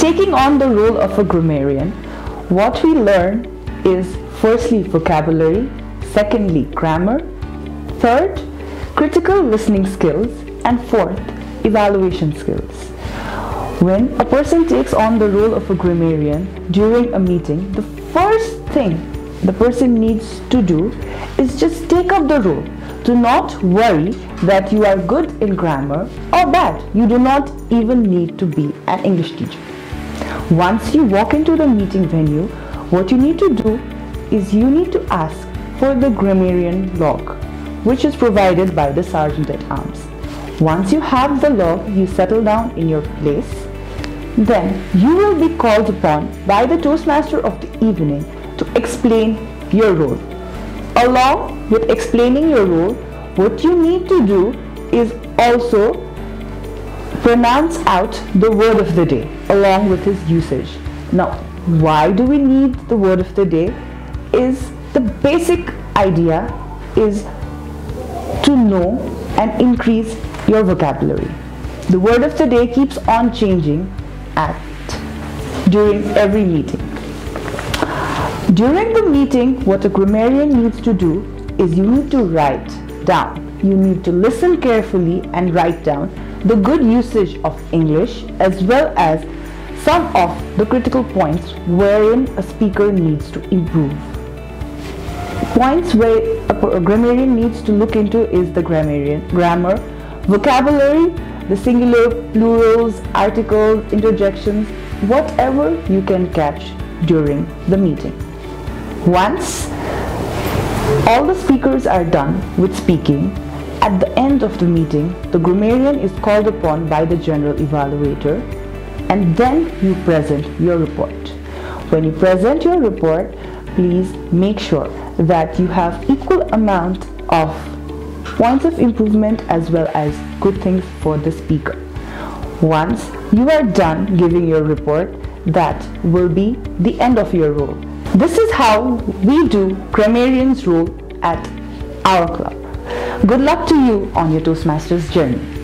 taking on the role of a grammarian, what we learn is firstly vocabulary, secondly grammar, third critical listening skills, and fourth evaluation skills. When a person takes on the role of a grammarian during a meeting, the first thing the person needs to do is just take up the role. Do not worry that you are good in grammar or bad. You do not even need to be an English teacher. Once you walk into the meeting venue, what you need to do is you need to ask for the grammarian log, which is provided by the sergeant at arms. Once you have the log, you settle down in your place. Then you will be called upon by the Toastmaster of the evening to explain your role. Along with explaining your role, what you need to do is also pronounce out the word of the day along with its usage. Now, why do we need the word of the day? Is the basic idea is to know and increase your vocabulary. The word of the day keeps on changing during every meeting. During the meeting, what a grammarian needs to do is you need to write down. You need to listen carefully and write down the good usage of English as well as some of the critical points wherein a speaker needs to improve. Points where a grammarian needs to look into is the grammar, vocabulary, the singular, plurals, articles, interjections, whatever you can catch during the meeting. Once all the speakers are done with speaking, at the end of the meeting, the grammarian is called upon by the general evaluator, and then you present your report. When you present your report, please make sure that you have equal amount of points of improvement as well as good things for the speaker. Once you are done giving your report, that will be the end of your role. This is how we do grammarian's role at our club. Good luck to you on your Toastmasters journey.